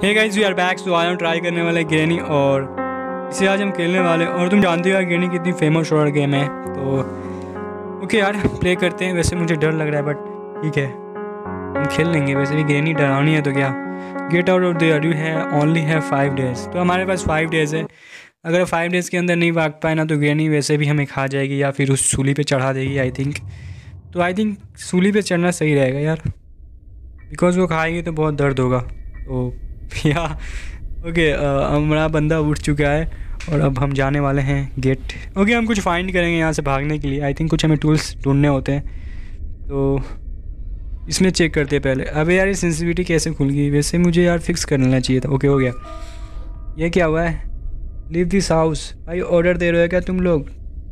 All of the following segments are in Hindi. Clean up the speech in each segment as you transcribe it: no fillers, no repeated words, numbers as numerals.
Hey guys we are back. So आज हम ट्राई करने वाले ग्रेनी और इसे आज हम खेलने वाले। और तुम जानते हो यार ग्रेनी कितनी फेमस हॉरर गेम है। तो ओके यार प्ले करते हैं। वैसे मुझे डर लग रहा है बट ठीक है हम खेल लेंगे। वैसे भी ग्रेनी डरावनी है तो क्या। Get out of the you है ओनली है 5 डेज़। तो हमारे पास 5 डेज़ है। अगर 5 डेज़ के अंदर नहीं भाग पाए ना तो ग्रेनी वैसे भी हमें खा जाएगी या फिर उस सूली पे चढ़ा देगी आई थिंक। तो आई थिंक सूली पे चढ़ना सही रहेगा यार, बिकॉज वो खाएगी तो बहुत दर्द होगा। तो या ओके हमारा बंदा उठ चुका है और अब हम जाने वाले हैं गेट। ओके हम कुछ फाइंड करेंगे यहाँ से भागने के लिए। आई थिंक कुछ हमें टूल्स ढूंढने होते हैं तो इसमें चेक करते हैं पहले। अबे यार ये सेंसिटिविटी कैसे खुल गई। वैसे मुझे यार फिक्स कर लेना चाहिए था। ओके हो गया। ये क्या हुआ है। Leave this house. भाई ऑर्डर दे रहे हो क्या तुम लोग।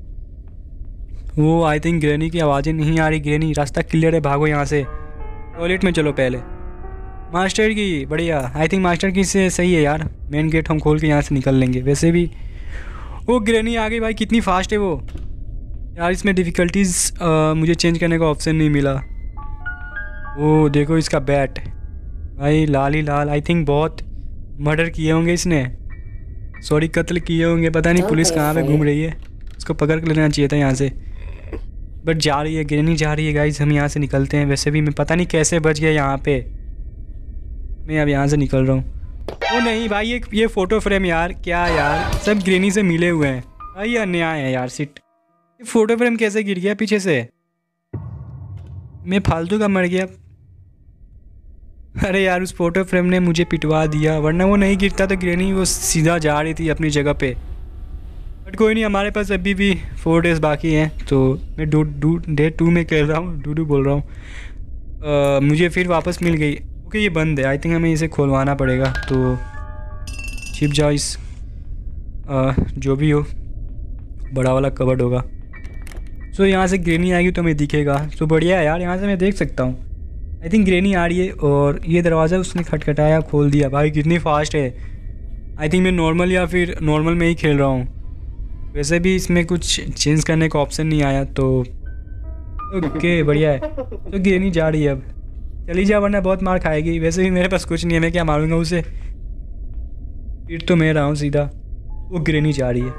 वो आई थिंक ग्रेनी की आवाज़ें नहीं आ रही। ग्रेनी रास्ता क्लियर है, भागो यहाँ से। टॉयलेट में चलो पहले। मास्टर की बढ़िया। आई थिंक मास्टर की से सही है यार। मेन गेट हम खोल के यहाँ से निकल लेंगे। वैसे भी वो ग्रेनी आ गई भाई, कितनी फास्ट है वो यार। इसमें डिफ़िकल्टीज़ मुझे चेंज करने का ऑप्शन नहीं मिला। वो देखो इसका बैट भाई लाल ही लाल। आई थिंक बहुत मर्डर किए होंगे इसने, सॉरी कत्ल किए होंगे। पता नहीं पुलिस कहाँ पे घूम रही है, उसको पकड़ के लेना चाहिए था यहाँ से। बट जा रही है ग्रेनी, जा रही है गाइस। हम यहाँ से निकलते हैं। वैसे भी मैं पता नहीं कैसे बच गया यहाँ पे। मैं अब यहाँ से निकल रहा हूँ। ओ नहीं भाई ये फ़ोटो फ्रेम यार, क्या यार सब ग्रेनी से मिले हुए हैं भाई। ये अन्याय है यार। सिट ये फ़ोटो फ्रेम कैसे गिर गया पीछे से। मैं फालतू का मर गया। अरे यार उस फोटो फ्रेम ने मुझे पिटवा दिया, वरना वो नहीं गिरता तो ग्रेनी वो सीधा जा रही थी अपनी जगह पे। बट कोई नहीं, हमारे पास अभी भी 4 डेज़ बाकी हैं। तो मैं डे 2 में खेल रहा हूँ, डू बोल रहा हूँ। मुझे फिर वापस मिल गई। ओके ये बंद है। आई थिंक हमें इसे खोलवाना पड़ेगा। तो छिप जाओ इस जो भी हो बड़ा वाला कवर्ड होगा। सो यहाँ से ग्रेनी आएगी तो हमें दिखेगा। सो बढ़िया है यार, यहाँ से मैं देख सकता हूँ। आई थिंक ग्रेनी आ रही है और ये दरवाज़ा उसने खटखटाया, खोल दिया। भाई कितनी फास्ट है। आई थिंक मैं नॉर्मल या फिर नॉर्मल में ही खेल रहा हूँ। वैसे भी इसमें कुछ चेंज करने का ऑप्शन नहीं आया तो ओके बढ़िया है। तो ग्रेनी जा रही है, अब चली जा वरना बहुत मार खाएगी। वैसे भी मेरे पास कुछ नहीं है, मैं क्या मारूंगा उसे। फिर तो मैं रहा हूँ सीधा। वो ग्रेनी जा रही है,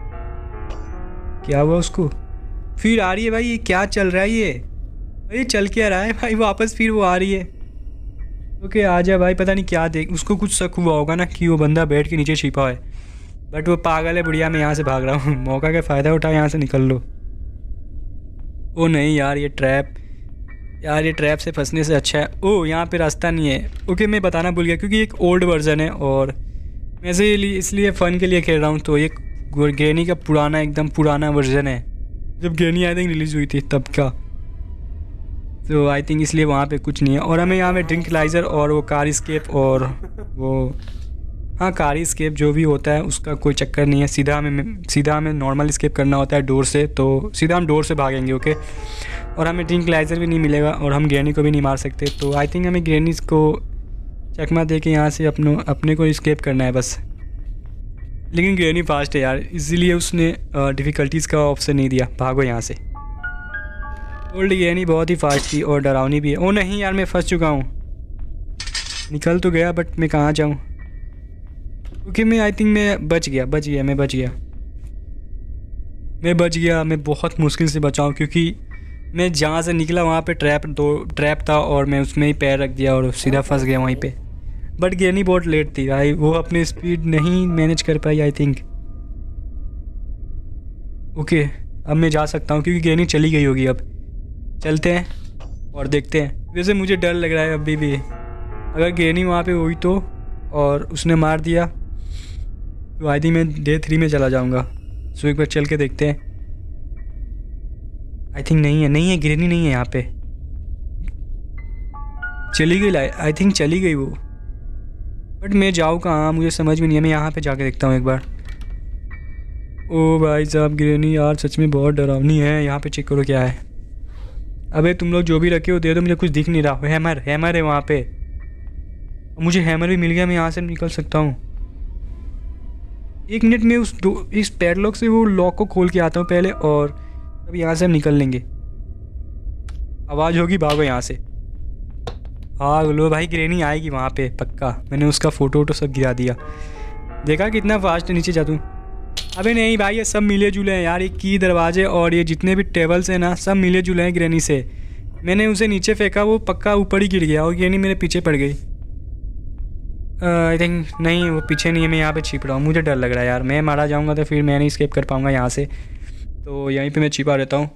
क्या हुआ उसको। फिर आ रही है भाई, ये क्या चल रहा है ये चल क्या रहा है भाई वापस। फिर वो आ रही है। ओके आ जा भाई। पता नहीं क्या देख, उसको कुछ शक हुआ होगा ना कि वो बंदा बेड के नीचे छिपा है। बट वो पागल है बढ़िया। मैं यहाँ से भाग रहा हूँ। मौका का फ़ायदा उठा, यहाँ से निकल लो। ओ नहीं यार ये ट्रैप, यार ये ट्रैप से फंसने से अच्छा है। ओह यहाँ पे रास्ता नहीं है। ओके मैं बताना भूल गया क्योंकि एक ओल्ड वर्जन है और मैं से इसलिए फ़न के लिए खेल रहा हूँ। तो ये ग्रेनी का पुराना एकदम पुराना वर्जन है, जब ग्रेनी आई थिंक रिलीज़ हुई थी तब का। तो आई थिंक इसलिए वहाँ पे कुछ नहीं है। और हमें यहाँ पे ड्रिंकलाइज़र और वो कार स्केप और वो हाँ कार स्केप जो भी होता है उसका कोई चक्कर नहीं है। सीधा हमें नॉर्मल स्केप करना होता है डोर से। तो सीधा हम डोर से भागेंगे। ओके और हमें ड्रिंकलाइज़र भी नहीं मिलेगा और हम ग्रेनी को भी नहीं मार सकते। तो आई थिंक हमें ग्रेनी को चकमा दे के यहाँ से अपने को स्केप करना है बस। लेकिन ग्रेनी फास्ट है यार, इसीलिए उसने डिफ़िकल्टीज़ का ऑप्शन नहीं दिया। भागो यहाँ से। ओल्ड ग्रेनी बहुत ही फास्ट थी और डरावनी भी है। ओ नहीं यार मैं फंस चुका हूँ। निकल तो गया बट मैं कहाँ जाऊँ। क्योंकि मैं आई थिंक मैं बच गया। मैं बहुत मुश्किल से बचा हूँ क्योंकि मैं जहाँ से निकला वहाँ पे ट्रैप था और मैं उसमें ही पैर रख दिया और सीधा फंस गया वहीं पे। बट ग्रेनी बहुत लेट थी भाई, वो अपनी स्पीड नहीं मैनेज कर पाई आई थिंक। ओके अब मैं जा सकता हूँ क्योंकि ग्रेनी चली गई होगी। अब चलते हैं और देखते हैं। वैसे मुझे डर लग रहा है अभी भी। अगर ग्रेनी वहाँ पे हुई तो और उसने मार दिया तो आई थिंक मैं डे 3 में चला जाऊँगा। सो एक बार चल के देखते हैं। आई थिंक नहीं है ग्रेनी नहीं है यहाँ पे। चली गई आई थिंक चली गई वो। बट मैं जाऊँ कहाँ मुझे समझ में नहीं है। मैं यहाँ पे जाके देखता हूँ एक बार। ओ भाई साहब ग्रेनी यार सच में बहुत डरावनी है। यहाँ पे चेक करो क्या है। अबे तुम लोग जो भी रखे हो दे दो, मुझे कुछ दिख नहीं रहा। हैमर है वहाँ पे। मुझे हैमर भी मिल गया, मैं यहाँ से निकल सकता हूँ। 1 मिनट में इस पैडलॉक से वो लॉक को खोल के आता हूँ पहले और अब यहाँ से हम निकल लेंगे। आवाज़ होगी भागो यहाँ से। हाँ लो भाई, ग्रेनी आएगी वहाँ पे पक्का। मैंने उसका फ़ोटो वोटो सब गिरा दिया। देखा कितना फास्ट नीचे जा तू। अबे नहीं भाई, ये सब मिले जुले हैं यार। ये की दरवाजे और ये जितने भी टेबल्स हैं ना, सब मिले जुले हैं ग्रेनी से। मैंने उसे नीचे फेंका, वो पक्का ऊपर ही गिर गया और ग्रेनी मेरे पीछे पड़ गई। आई थिंक नहीं, वो पीछे नहीं है, मैं यहाँ पे छिप रहा हूँ। मुझे डर लग रहा है यार, मैं मारा जाऊँगा तो फिर मैं नहीं स्केप कर पाऊँगा यहाँ से, तो यहीं पे मैं छिपा रहता हूँ।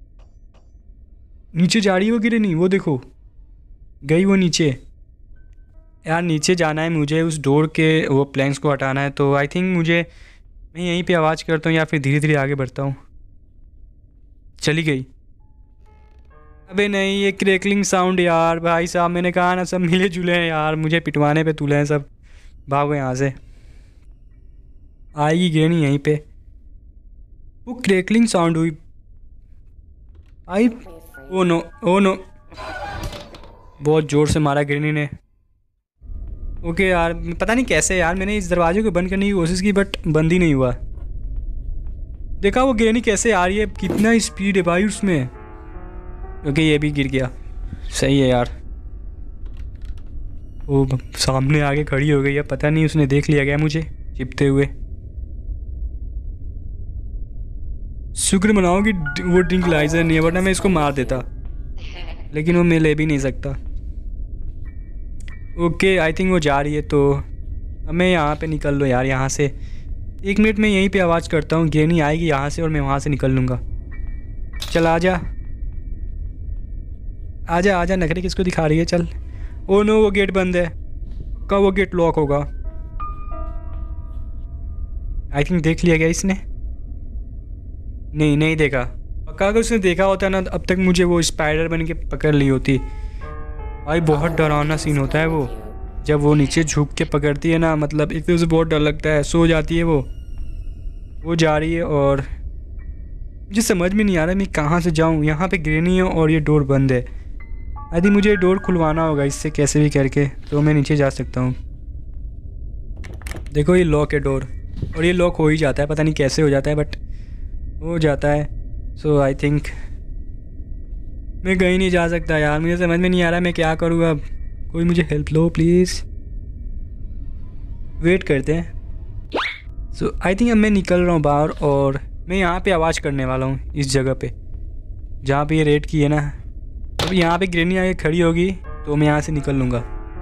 नीचे जा रही है वो ग्रेनी, वो देखो गई वो नीचे। यार नीचे जाना है मुझे, उस डोर के वो प्लैंक्स को हटाना है, तो आई थिंक मुझे मैं यहीं पे आवाज़ करता हूँ या फिर धीरे धीरे आगे बढ़ता हूँ। चली गई। अबे नहीं, ये क्रैकलिंग साउंड यार। भाई साहब मैंने कहा ना, सब मिले जुले हैं यार, मुझे पिटवाने पे तुले हैं सब। भागो यहाँ से। आएगी ग्रेनी यहीं पे। वो क्रैकलिंग साउंड हुई। आई, ओ नो ओ नो, बहुत ज़ोर से मारा ग्रेनी ने। ओके यार, पता नहीं कैसे यार, मैंने इस दरवाजे को बंद करने की कोशिश की बट बंद ही नहीं हुआ। देखा वो ग्रेनी कैसे आ रही है, कितना स्पीड है भाई उसमें। ओके ये भी गिर गया, सही है यार। वो सामने आके खड़ी हो गई है, पता नहीं उसने देख लिया क्या मुझे चिपते हुए। शुक्र मनाओ कि वो ड्रिंकलाइजर नहीं है, वरना मैं इसको मार देता, लेकिन वो मैं ले भी नहीं सकता। ओके आई थिंक वो जा रही है, तो अब मैं यहाँ पे निकल लो यार यहाँ से। 1 मिनट में यहीं पे आवाज़ करता हूँ, ग्रेनी आएगी यहाँ से और मैं वहाँ से निकल लूँगा। चल आजा आजा आजा, नखरे किसको दिखा रही है, चल। ओ नो, वो गेट बंद है, कब वो गेट लॉक होगा। आई थिंक देख लिया गया इसने। नहीं नहीं देखा, पक्का अगर उसने देखा होता ना अब तक मुझे वो स्पाइडर बन के पकड़ ली होती। भाई बहुत डरावना सीन होता है वो, जब वो नीचे झुक के पकड़ती है ना, मतलब एक तो उसे बहुत डर लगता है। सो जाती है वो जा रही है और मुझे समझ में नहीं आ रहा मैं कहाँ से जाऊँ। यहाँ पे ग्रेनी है और ये डोर बंद है। यदि मुझे डोर खुलवाना होगा इससे कैसे भी करके, तो मैं नीचे जा सकता हूँ। देखो ये लॉक है डोर, और ये लॉक हो ही जाता है, पता नहीं कैसे हो जाता है बट हो जाता है। सो आई थिंक मैं कहीं नहीं जा सकता यार, मुझे समझ में नहीं आ रहा मैं क्या करूँ अब। कोई मुझे हेल्प लो प्लीज़। वेट करते हैं। सो आई थिंक अब मैं निकल रहा हूँ बाहर और मैं यहाँ पे आवाज़ करने वाला हूँ, इस जगह पे जहाँ पे ये रेड की है ना। अब यहाँ पे ग्रेनी आके खड़ी होगी तो मैं यहाँ से निकल लूँगा।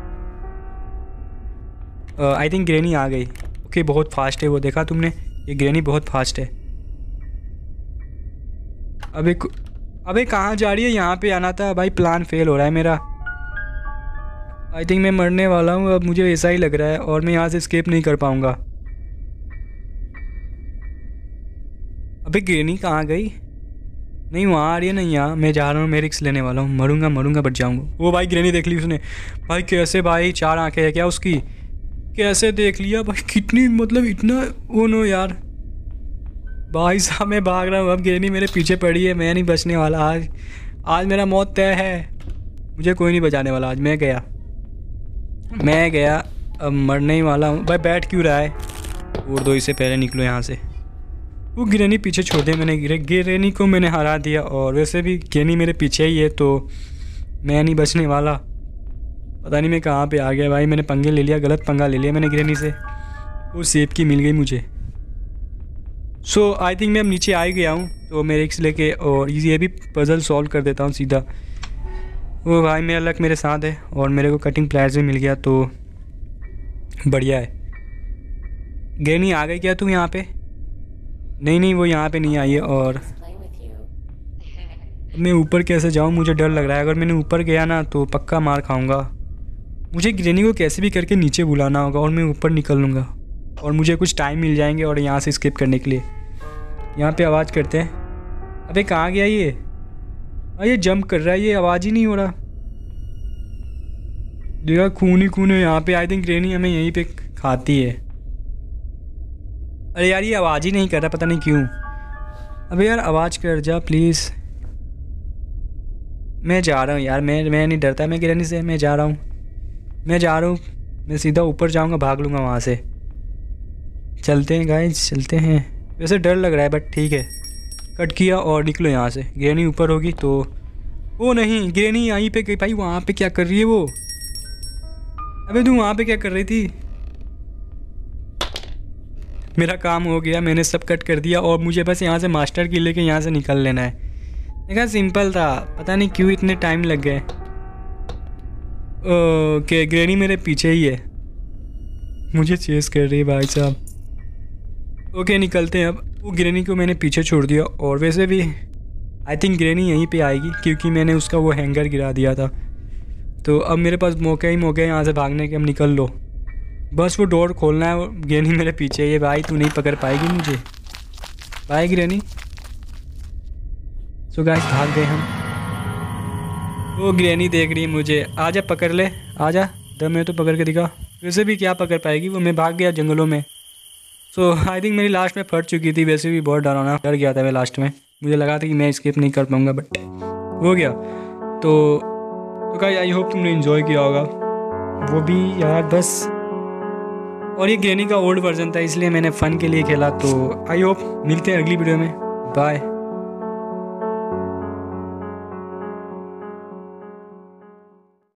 आई थिंक ग्रेनी आ गई। ओके बहुत फास्ट है वो, देखा तुमने, ये ग्रेनी बहुत फास्ट है। अबे कहाँ जा रही है, यहाँ पे आना था भाई। प्लान फेल हो रहा है मेरा। आई थिंक मैं मरने वाला हूँ अब, मुझे ऐसा ही लग रहा है, और मैं यहाँ से एस्केप नहीं कर पाऊँगा। अबे ग्रेनी कहाँ गई? नहीं वहाँ आ रही है, नहीं यहाँ। मैं जा रहा हूँ, मैं रिक्स लेने वाला हूँ। मरूंगा बच जाऊँगा। वो भाई ग्रेनी देख ली उसने। भाई कैसे भाई, 4 आंखें हैं क्या उसकी? कैसे देख लिया भाई, कितनी मतलब इतना। ओ नो यार, भाई साहब मैं भाग रहा हूँ, अब ग्रेनी मेरे पीछे पड़ी है। मैं नहीं बचने वाला आज मेरा मौत तय है। मुझे कोई नहीं बचाने वाला आज। मैं गया अब मरने ही वाला हूँ। भाई बैठ क्यों रहा है? और दो इससे पहले निकलो यहाँ से। वो ग्रेनी पीछे छोड़ दे, मैंने ग्रेनी को मैंने हरा दिया, और वैसे भी ग्रेनी मेरे पीछे ही है तो मैं नहीं बचने वाला। पता नहीं मैं कहाँ पे आ गया भाई, मैंने पंगे ले लिया, गलत पंगा ले लिया मैंने ग्रेनी से। वो सेब की मिल गई मुझे। सो आई थिंक मैं अब नीचे आ ही गया हूँ, तो मैं रिक्स लेके और ये भी पज़ल सॉल्व कर देता हूँ सीधा। वो भाई मेरा लक मेरे साथ है, और मेरे को कटिंग प्लायर्स भी मिल गया तो बढ़िया है। ग्रेनी आ गई क्या तुम यहाँ पे? नहीं वो यहाँ पे नहीं आई है। और मैं ऊपर कैसे जाऊँ, मुझे डर लग रहा है। अगर मैंने ऊपर गया ना तो पक्का मार खाऊंगा। मुझे ग्रेनी को कैसे भी करके नीचे बुलाना होगा और मैं ऊपर निकल लूँगा, और मुझे कुछ टाइम मिल जाएंगे और यहाँ से स्किप करने के लिए। यहाँ पे आवाज़ करते हैं। अबे कहाँ गया ये? ये जंप कर रहा है, ये आवाज़ ही नहीं हो रहा। देखा खून है यहाँ पे। आई थिंक ग्रेनी हमें यहीं पे खाती है। अरे यार ये आवाज़ ही नहीं कर रहा, पता नहीं क्यों। अबे यार आवाज़ कर जा प्लीज़। मैं जा रहा हूँ यार, मैं नहीं डरता मैं ग्रेनी से। मैं जा रहा हूँ, मैं सीधा ऊपर जाऊँगा, भाग लूँगा वहाँ से। चलते हैं गाइस, चलते हैं। वैसे डर लग रहा है बट ठीक है। कट किया और निकलो यहाँ से। ग्रेनी ऊपर होगी तो। ओ नहीं, ग्रेनी यहीं पे गई भाई। वहाँ पे क्या कर रही है वो? अबे तू वहाँ पे क्या कर रही थी? मेरा काम हो गया, मैंने सब कट कर दिया और मुझे बस यहाँ से मास्टर की लेके यहाँ से निकल लेना है। देखा सिंपल था, पता नहीं क्यों इतने टाइम लग गए। ओके ग्रैनी मेरे पीछे ही है, मुझे चेस कर रही है भाई साहब। ओके निकलते हैं अब। वो ग्रैनी को मैंने पीछे छोड़ दिया और वैसे भी आई थिंक ग्रैनी यहीं पे आएगी क्योंकि मैंने उसका वो हैंगर गिरा दिया था। तो अब मेरे पास मौका ही मौका है यहाँ से भागने के। अब निकल लो, बस वो डोर खोलना है। ग्रैनी मेरे पीछे है भाई, तू नहीं पकड़ पाएगी मुझे। Bye granny. सो गाइस भाग गए हम। वो ग्रैनी देख रही है मुझे, आजा पकड़ ले, आजा दम है तो पकड़ के दिखा। वैसे भी क्या पकड़ पाएगी वो, मैं भाग गया जंगलों में। सो आई थिंक मेरी लास्ट में फट चुकी थी। वैसे भी बहुत डरावना, डर गया था मैं लास्ट में, मुझे लगा था कि मैं स्किप नहीं कर पाऊँगा बट हो गया। तो गाइस आई होप तुमने इन्जॉय किया होगा वो भी यार बस। और ये ग्रैनी का ओल्ड वर्जन था इसलिए मैंने फ़न के लिए खेला। तो आई होप मिलते हैं अगली वीडियो में। बाय।